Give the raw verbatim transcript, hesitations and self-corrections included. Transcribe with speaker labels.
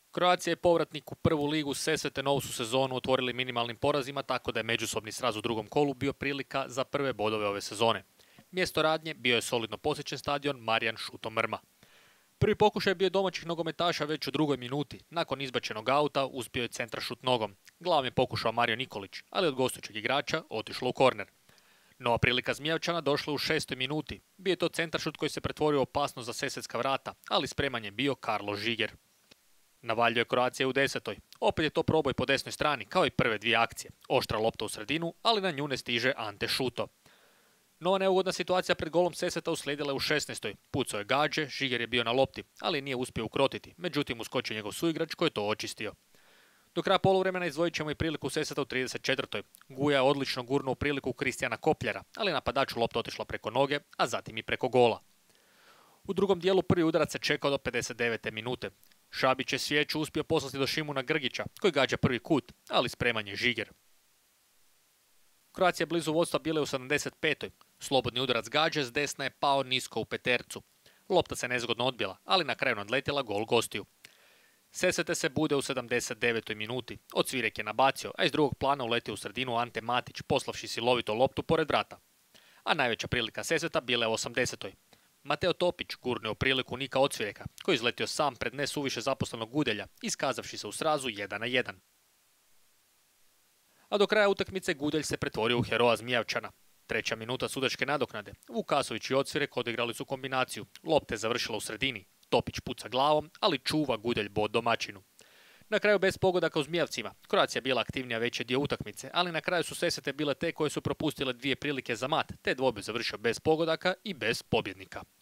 Speaker 1: Croatia je povratnik u prvu ligu. Sesvete novu su sezonu otvorili minimalnim porazima, tako da je međusobni sraz u drugom kolu bio prilika za prve bodove ove sezone. Mjesto radnje bio je solidno posjećen stadion Marijan Šuto Mrma. Prvi pokušaj bio domaćih nogometaša već u drugoj minuti. Nakon izbačenog auta uspio je centrašut nogom. Glavom je pokušao Mario Nikolić, ali od gostujućeg igrača otišlo u korner. Nova prilika Zmijavčana došla u šestoj minuti. Bio je to centrašut koji se pretvorio u opasnost za sesvetska vrata, ali spreman je bio Karlo Žiger. Navaljuje Croatia u desetoj. Opet je to proboj po desnoj strani, kao i prve dvije akcije. Oštra lopta u sredinu, ali na nju ne stiže Ante Šuto. Nova neugodna situacija pred golom Sesveta uslijedila je u šesnaestoj. Pucao je Gađe, Žiger je bio na lopti, ali nije uspio ukrotiti. Međutim, uskočio njegov suigrač koji je to očistio. Do kraja poluvremena izdvojit ćemo i priliku Sesveta u trideset četvrtoj. Guja je odlično gurnuo priliku Kristijana Kopljara, ali napadaču lopta otišla preko noge, a zatim i preko gola. U drugom dijelu prvi udarac se čekao do pedeset devete minute. Šabić je svijeću uspio poslati do Šimuna Grgića, koji gađa prvi kut, ali spreman je Žiger. Croatia blizu vodstva bile u sedamdeset petoj. Slobodni udarac Gađe s desna je pao nisko u petercu. Lopta se nezgodno odbila, ali na kraju nadletjela gol gostiju. Sesvete se bude u sedamdeset devetoj minuti. Odsvirek je nabacio, a iz drugog plana uletio u sredinu Ante Matić, poslavši silovito loptu pored vrata. A najveća prilika Sesveta bila je u osamdesetoj. Mateo Topić gurnuo priliku Nika Odsvireka, koji izletio sam pred nesuviše zaposlenog Gudelja, iskazavši se u srazu jedan na jedan. A do kraja utakmice Gudelj se pretvorio u heroa Zmijavčana. Treća minuta sudačke nadoknade. Vukasović i Odsvirek odigrali su kombinaciju. Lopta je završila u sredini. Topić puca glavom, ali čuva Gudelj bod domaćinu. Na kraju bez pogodaka u Zmijavcima. Croatia bila aktivnija veći dio utakmice, ali na kraju su Sesvete bile te koje su propustile dvije prilike za mat, te dvoboj završio bez pogodaka i bez pobjednika.